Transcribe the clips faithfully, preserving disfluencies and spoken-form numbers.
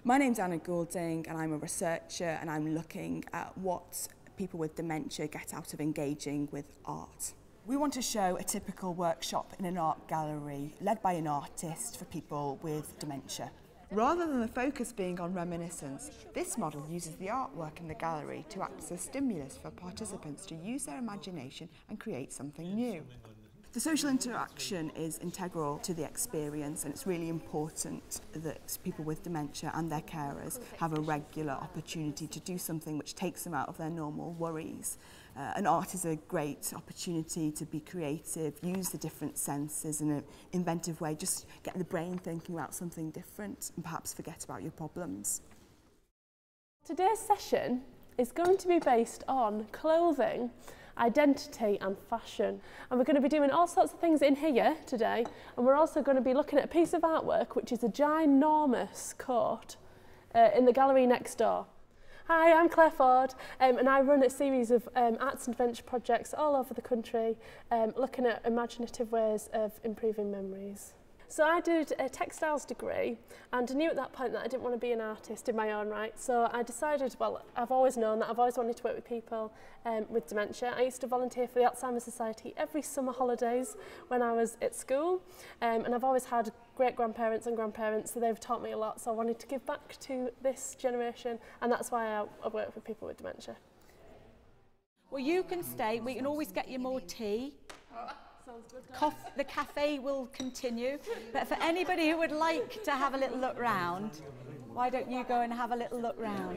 My name's Anna Goulding and I'm a researcher and I'm looking at what people with dementia get out of engaging with art. We want to show a typical workshop in an art gallery led by an artist for people with dementia. Rather than the focus being on reminiscence, this model uses the artwork in the gallery to act as a stimulus for participants to use their imagination and create something new. The social interaction is integral to the experience, and it's really important that people with dementia and their carers have a regular opportunity to do something which takes them out of their normal worries. Uh, and art is a great opportunity to be creative, use the different senses in an inventive way, just get the brain thinking about something different and perhaps forget about your problems. Today's session is going to be based on clothing, identity and fashion, and we're going to be doing all sorts of things in here today, and we're also going to be looking at a piece of artwork which is a ginormous coat uh, in the gallery next door. Hi, I'm Claire Ford um, and I run a series of um, arts and adventure projects all over the country um, looking at imaginative ways of improving memories. So I did a textiles degree and I knew at that point that I didn't want to be an artist in my own right, so I decided, well, I've always known that I've always wanted to work with people um, with dementia. I used to volunteer for the Alzheimer's Society every summer holidays when I was at school, um, and I've always had great grandparents and grandparents, so they've taught me a lot, so I wanted to give back to this generation, and that's why I, I work with people with dementia. Well, you can stay, we can always get you more tea. Sounds good. Cof the cafe will continue, but for anybody who would like to have a little look round, why don't you go and have a little look round?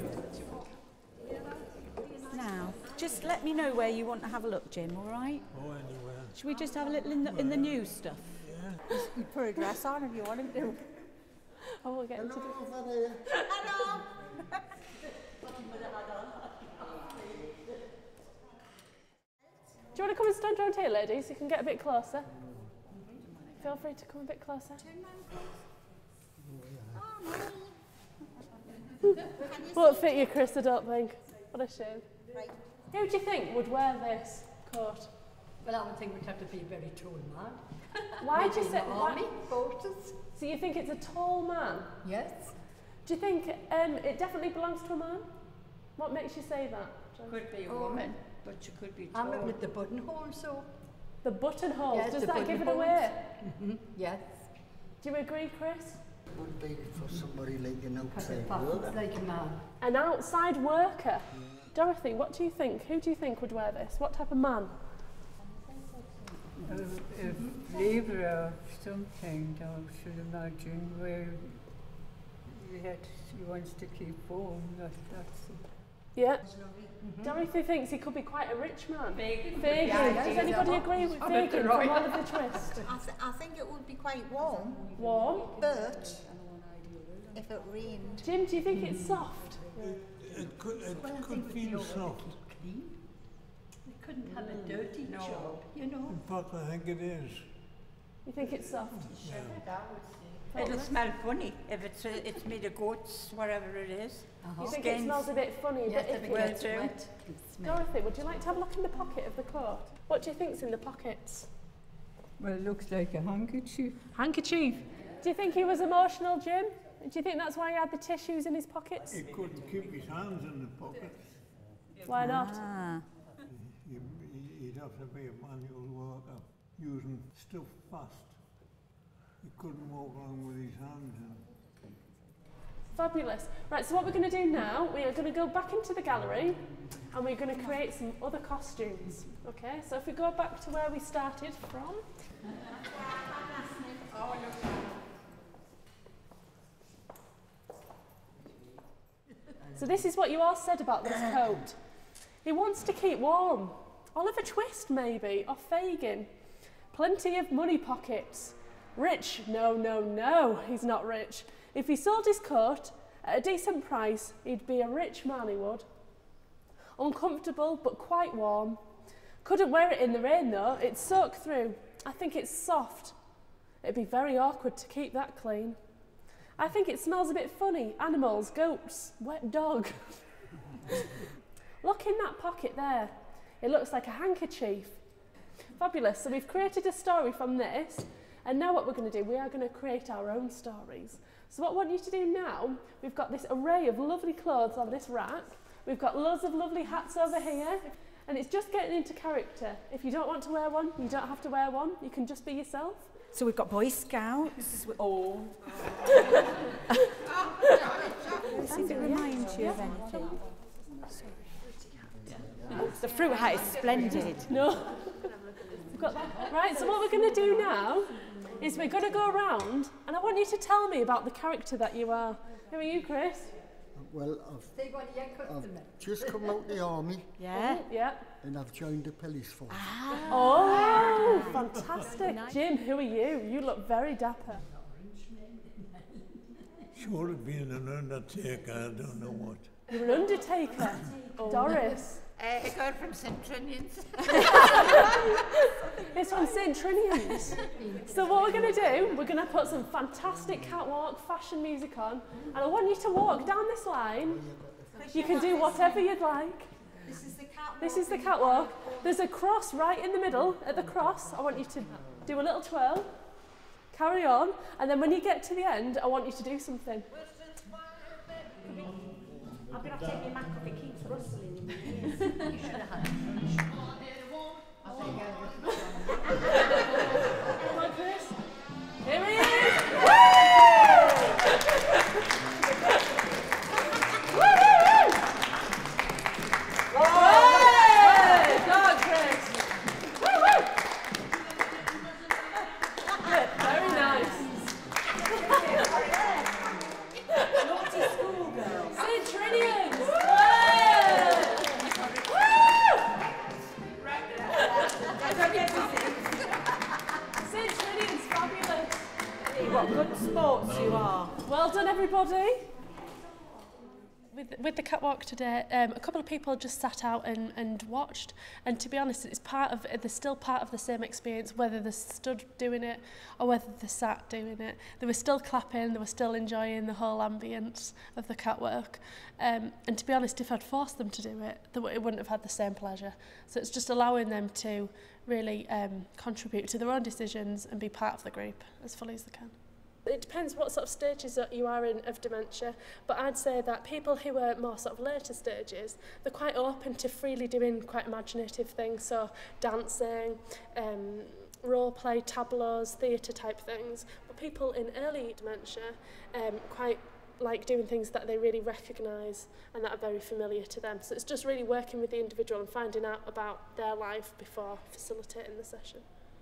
Now, just let me know where you want to have a look, Jim, all right? Oh, anywhere. Should we just have a little in the, in the new stuff? Yeah. You put a dress on if you want to do. I won't get into it. Hello! Do you want to come and stand round here, ladies, so you can get a bit closer? Feel free to come a bit closer. Won't fit you, Chris, I don't think. What a shame. Right. Who do you think would wear this coat? Well, I would think we'd have to be a very tall man. Why do you say... Army forces? So you think it's a tall man? Yes. Do you think um, it definitely belongs to a man? What makes you say that, John? Could be a Oh, woman, but she could be I'm tall. with the buttonhole, so. The buttonhole, Yes, does the that give it buttonholes. away? Mm-hmm. Yes. Do you agree, Chris? Would be for somebody like an Because outside it passes worker. like a man. An outside worker? Dorothy, what do you think? Who do you think would wear this? What type of man? A, a flavour of something, I should imagine, where he, had, he wants to keep warm. That, that's Yeah. Mm-hmm. Dorothy thinks he could be quite a rich man. Fagin. Fagin. Yeah, Does yeah, anybody yeah. agree with I'm at the Fagin right. from Oliver Twist? I, th I think it would be quite warm, Warm. but if it rained, Jim, do you think it's soft? It could, it Well, I could think feel with the soft. clean. They couldn't have a dirty No. job, you know. In fact, I think it is. You think it's soft? Yeah. It'll smell funny if it's a, it's made of goats, whatever it is. Uh-huh. You think it smells a bit funny, a Yes, bit if it icky? gets Well, wet, it smells. Dorothy, would you like to have a look in the pocket of the coat? What do you think's in the pockets? Well, it looks like a handkerchief. Handkerchief. Do you think he was emotional, Jim? Do you think that's why he had the tissues in his pockets? He couldn't keep his hands in the pockets. Why not? Ah. He, he'd have to be a manual worker, using stuff fast. He couldn't walk around with his hands in. Fabulous. Right, so what we're going to do now, we are going to go back into the gallery and we're going to create some other costumes. Okay, so if we go back to where we started from. So this is what you all said about this coat. He wants to keep warm. Oliver Twist, maybe, or Fagin. Plenty of money pockets. Rich? No, no, no, he's not rich. If he sold his coat at a decent price, he'd be a rich man, he would. Uncomfortable, but quite warm. Couldn't wear it in the rain, though. It's soaked through. I think it's soft. It'd be very awkward to keep that clean. I think it smells a bit funny. Animals, goats, wet dog. Look in that pocket there. It looks like a handkerchief. Fabulous. So we've created a story from this, and now what we're going to do, we are going to create our own stories. So what I want you to do now, we've got this array of lovely clothes on this rack. We've got loads of lovely hats over here. And it's just getting into character. If you don't want to wear one, you don't have to wear one. You can just be yourself. So we've got Boy Scouts. Oh. Does it remind you of anything? The fruit hat is splendid. No. We've got that. Right, so what we're going to do now is we're going to go around and I want you to tell me about the character that you are. Who are you, Chris? Well, I've, I've just come out the army. Yeah. Yeah. And I've joined the police force. Ah. Oh, fantastic. Jim, who are you? You look very dapper. Short of being an undertaker, I don't know what. You're an undertaker. Oh. Doris. Uh, a girl from Saint Trinian's. It's from Saint Trinian's. So what we're going to do, we're going to put some fantastic catwalk fashion music on, and I want you to walk down this line. You can do whatever you'd like. This is the catwalk. This is the catwalk. There's a cross right in the middle. At the cross, I want you to do a little twirl, carry on, and then when you get to the end, I want you to do something. I'm going to have to take my Mac off, it keeps rustling in my ears. You should have had it. Come on, Chris. Here he is! Woo! Go on, Chris. Woo woo! Good, very nice. Naughty schoolgirl. Saint Trinian's! Saint Trinian's, fabulous. What good sports you are. Well done, everybody. With, with the catwalk today, um, a couple of people just sat out and, and watched, and to be honest, it's part of, they're still part of the same experience, whether they stood doing it or whether they sat doing it. They were still clapping, they were still enjoying the whole ambience of the catwalk. Um, and to be honest, if I'd forced them to do it, they, it wouldn't have had the same pleasure. So it's just allowing them to really um, contribute to their own decisions and be part of the group as fully as they can. It depends what sort of stages that you are in of dementia, but I'd say that people who are more sort of later stages, they're quite open to freely doing quite imaginative things, so dancing, um, role play, tableaus, theatre type things. But people in early dementia um, quite like doing things that they really recognise and that are very familiar to them. So it's just really working with the individual and finding out about their life before facilitating the session.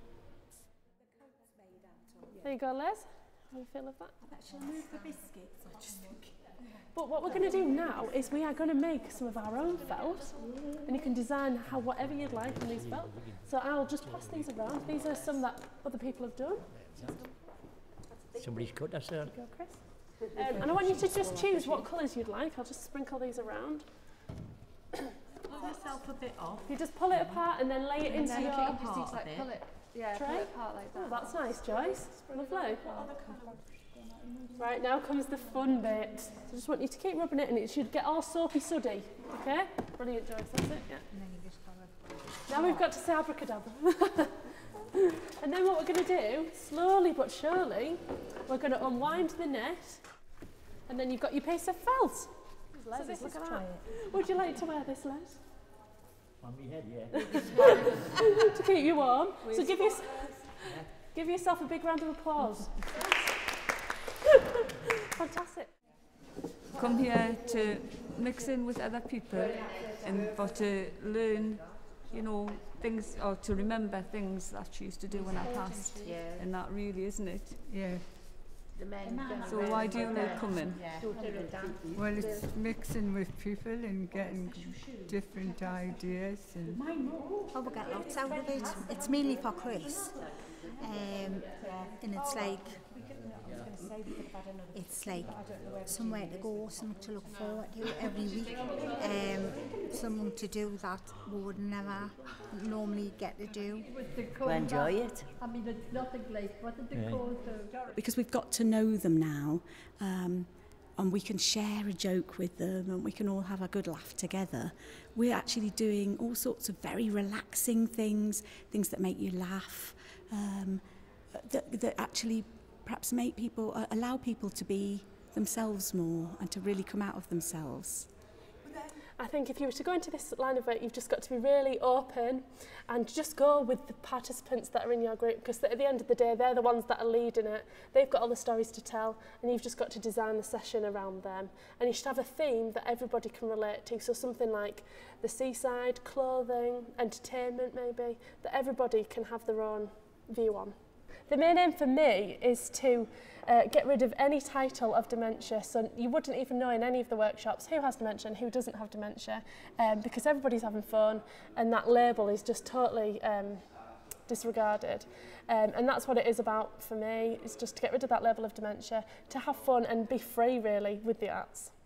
There you go, Les. How do you feel of that? Shall I move the biscuits? I just think. But what we're going to do now is we are going to make some of our own felt, and you can design how whatever you'd like on these felt. So I'll just pass these around. These are some that other people have done. Somebody's cut that, sir. Go, Chris. Um, and I want you to just choose what colours you'd like. I'll just sprinkle these around. Pull yourself a bit off. You just pull it apart and then lay it into your apart a bit. Pull it, yeah, tray. pull it apart like that. Oh, that's nice, Joyce. Lovely. Right, now comes the fun bit. So I just want you to keep rubbing it and it should get all soapy suddy. Okay? Brilliant, Joyce. That's it, yeah. Now we've got to say abracadabra. And then what we're going to do, slowly but surely, we're going to unwind the net, and then you've got your piece of felt. So this look at that. Would you like to wear this, Les? On my head, yeah. To keep you warm. So give, your, give yourself a big round of applause. Fantastic. Come here to mix in with other people and for to learn, you know, things, or to remember things that she used to do when I passed. Yeah. And that really, isn't it? Yeah. The men. So why do you like coming? Well, it's mixing with people and getting different ideas. And Oh, we get lots out of it. It's mainly for Chris. Um, and it's like, it's like somewhere to go, something to look forward to every week. Um, something to do that we would never normally get to do. To enjoy it. I mean, it's nothing like what did they call it? Because we've got to know them now, um, and we can share a joke with them and we can all have a good laugh together. We're actually doing all sorts of very relaxing things, things that make you laugh, um, that, that actually perhaps make people, uh, allow people to be themselves more and to really come out of themselves. I think if you were to go into this line of work, you've just got to be really open and just go with the participants that are in your group, because at the end of the day, they're the ones that are leading it. They've got all the stories to tell, and you've just got to design the session around them. And you should have a theme that everybody can relate to, so something like the seaside, clothing, entertainment maybe, that everybody can have their own view on. The main aim for me is to uh, get rid of any title of dementia, so you wouldn't even know in any of the workshops who has dementia and who doesn't have dementia, um, because everybody's having fun and that label is just totally um, disregarded. Um, and that's what it is about for me, is just to get rid of that label of dementia, to have fun and be free really with the arts.